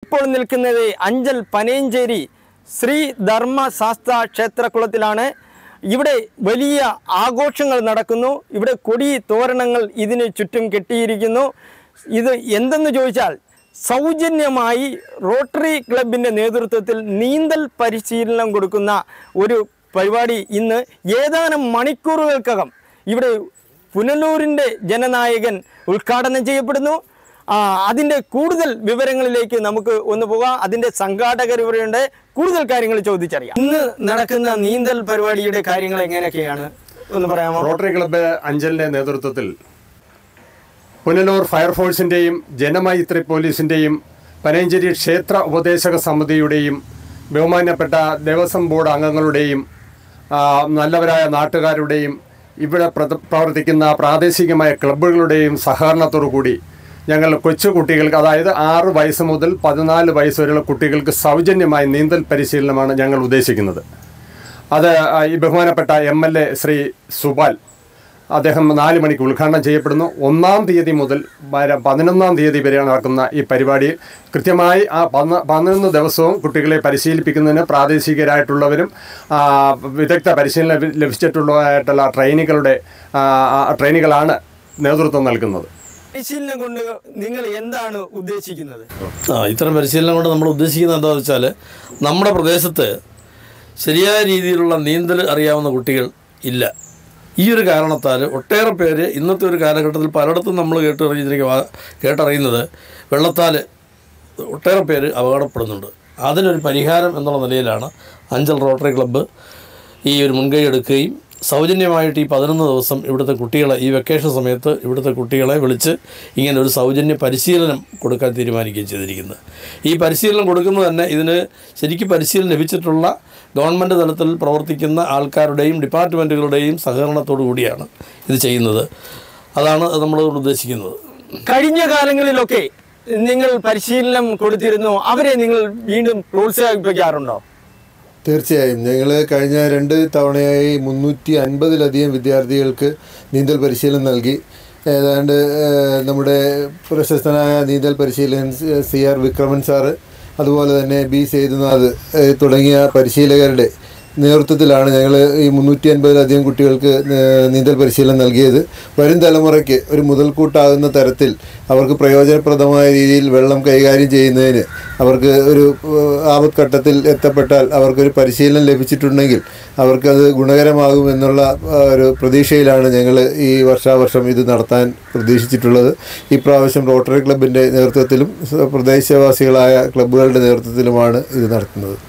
ഞാനിപ്പോൾ നിൽക്കുന്നത് അഞ്ചൽ പനയഞ്ചേരി ശ്രീ ധർമ്മശാസ്ത്ര ക്ഷേത്രക്കുളത്തിലാണ്. ഇവിടെ വലിയ ആഘോഷങ്ങൾ നടക്കുന്നു. ഇവിടെ കൊടി തോരണങ്ങൾ ഇതിന് ചുറ്റും കെട്ടിയിരിക്കുന്നു. ഇത് എന്തെന്ന് ചോദിച്ചാൽ സൗജന്യമായി റോട്ടറി ക്ലബിൻ്റെ നേതൃത്വത്തിൽ നീന്തൽ പരിശീലനം കൊടുക്കുന്ന ഒരു പരിപാടി ഇന്ന് ഏതാനും മണിക്കൂറുകൾക്കകം ഇവിടെ പുനലൂരിൻ്റെ ജനനായകൻ ഉദ്ഘാടനം ചെയ്യപ്പെടുന്നു. അതിൻ്റെ കൂടുതൽ വിവരങ്ങളിലേക്ക് നമുക്ക് ഒന്ന് പോകാം. അതിൻ്റെ സംഘാടകർ ഇവരുണ്ട്. കൂടുതൽ കാര്യങ്ങൾ ചോദിച്ചറിയാം. ഇന്ന് നടക്കുന്ന നീന്തൽ പരിപാടിയുടെ കാര്യങ്ങൾ എങ്ങനെയൊക്കെയാണ് ഒന്ന് പറയാമോ? റോട്ടറി ക്ലബ്ബ് അഞ്ചലിൻ്റെ നേതൃത്വത്തിൽ പുനലൂർ ഫയർഫോഴ്സിൻ്റെയും ജനമൈത്രി പോലീസിൻ്റെയും പനയഞ്ചേരി ക്ഷേത്ര ഉപദേശക സമിതിയുടെയും ബഹുമാന്യപ്പെട്ട ദേവസ്വം ബോർഡ് അംഗങ്ങളുടെയും നല്ലവരായ നാട്ടുകാരുടെയും ഇവിടെ പ്രവർത്തിക്കുന്ന പ്രാദേശികമായ ക്ലബ്ബുകളുടെയും സഹകരണത്തോടു കൂടി ഞങ്ങൾ കൊച്ചുകുട്ടികൾക്ക്, അതായത് 6 വയസ്സ് മുതൽ 14 വയസ്സ് വരെയുള്ള കുട്ടികൾക്ക് സൗജന്യമായ നീന്തൽ പരിശീലനമാണ് ഞങ്ങൾ ഉദ്ദേശിക്കുന്നത്. അത് ഈ ബഹുമാനപ്പെട്ട MLA ശ്രീ സുബാൽ അദ്ദേഹം 4 മണിക്ക് ഉദ്ഘാടനം ചെയ്യപ്പെടുന്നു. 1-ാം തീയതി മുതൽ 11-ാം തീയതി വരെയാണ് നടക്കുന്ന ഈ പരിപാടിയിൽ കൃത്യമായി ആ 11 ദിവസവും കുട്ടികളെ പരിശീലിപ്പിക്കുന്നതിന് പ്രാദേശികരായിട്ടുള്ളവരും വിദഗ്ധ പരിശീലനം ലഭിച്ചിട്ടുള്ളതായിട്ടുള്ള ട്രെയിനികളാണ് നേതൃത്വം നൽകുന്നത്. പരിശീലനം കൊണ്ട് നിങ്ങൾ എന്താണ് ഉദ്ദേശിക്കുന്നത്? ഇത്തരം പരിശീലനം കൊണ്ട് നമ്മൾ ഉദ്ദേശിക്കുന്നത് എന്താണെന്ന് വെച്ചാൽ, നമ്മുടെ പ്രദേശത്ത് ശരിയായ രീതിയിലുള്ള നീന്തൽ അറിയാവുന്ന കുട്ടികൾ ഇല്ല. ഈ ഒരു കാരണത്താൽ ഒട്ടേറെ പേര് ഇന്നത്തെ ഒരു കാലഘട്ടത്തിൽ പലയിടത്തും നമ്മൾ കേട്ടറിയുന്നത് വെള്ളത്താൽ ഒട്ടേറെ പേര് അപകടപ്പെടുന്നുണ്ട്. അതിനൊരു പരിഹാരം എന്നുള്ള നിലയിലാണ് അഞ്ചൽ റോട്ടറി ക്ലബ്ബ് ഈ ഒരു മുൻകൈ എടുക്കുകയും സൗജന്യമായിട്ട് ഈ 11 ദിവസം ഇവിടുത്തെ കുട്ടികളെ, ഈ വെക്കേഷൻ സമയത്ത് ഇവിടുത്തെ കുട്ടികളെ വിളിച്ച് ഇങ്ങനെ ഒരു സൗജന്യ പരിശീലനം കൊടുക്കാൻ തീരുമാനിക്കുകയും ചെയ്തിരിക്കുന്നത്. ഈ പരിശീലനം കൊടുക്കുന്നത് തന്നെ ഇതിന് ശരിക്കും പരിശീലനം ലഭിച്ചിട്ടുള്ള ഗവൺമെൻറ് തലത്തിൽ പ്രവർത്തിക്കുന്ന ആൾക്കാരുടെയും ഡിപ്പാർട്ട്മെൻറ്റുകളുടെയും സഹകരണത്തോടു കൂടിയാണ് ഇത് ചെയ്യുന്നത്. അതാണ് നമ്മൾ ഉദ്ദേശിക്കുന്നത്. കഴിഞ്ഞ കാലങ്ങളിലൊക്കെ നിങ്ങൾ പരിശീലനം കൊടുത്തിരുന്നു. അവരെ നിങ്ങൾ വീണ്ടും പ്രോത്സാഹിപ്പിക്കാറുണ്ടോ? തീർച്ചയായും. ഞങ്ങൾ കഴിഞ്ഞ 2 തവണയായി 350-ലധികം വിദ്യാർത്ഥികൾക്ക് നീന്തൽ പരിശീലനം നൽകി. ഏതാണ്ട് നമ്മുടെ പ്രശസ്തനായ നീന്തൽ പരിശീലകൻ CR വിക്രമൻ സാറ്, അതുപോലെ തന്നെ B സേതുനാഥ് തുടങ്ങിയ പരിശീലകരുടെ നേതൃത്വത്തിലാണ് ഞങ്ങൾ ഈ 350-ലധികം കുട്ടികൾക്ക് നീന്തൽ പരിശീലനം നൽകിയത്. വരും തലമുറയ്ക്ക് ഒരു മുതൽക്കൂട്ടാകുന്ന തരത്തിൽ അവർക്ക് പ്രയോജനപ്രദമായ രീതിയിൽ വെള്ളം കൈകാര്യം ചെയ്യുന്നതിന്, അവർക്ക് ഒരു ആപത്ഘട്ടത്തിൽ എത്തപ്പെട്ടാൽ അവർക്കൊരു പരിശീലനം ലഭിച്ചിട്ടുണ്ടെങ്കിൽ അവർക്കത് ഗുണകരമാകുമെന്നുള്ള ഒരു പ്രതീക്ഷയിലാണ് ഞങ്ങൾ ഈ വർഷാവർഷം ഇത് നടത്താൻ പ്രതീക്ഷിച്ചിട്ടുള്ളത്. ഈ പ്രാവശ്യം റോട്ടറി ക്ലബിൻ്റെ നേതൃത്വത്തിലും പ്രദേശവാസികളായ ക്ലബ്ബുകളുടെ നേതൃത്വത്തിലുമാണ് ഇത് നടത്തുന്നത്.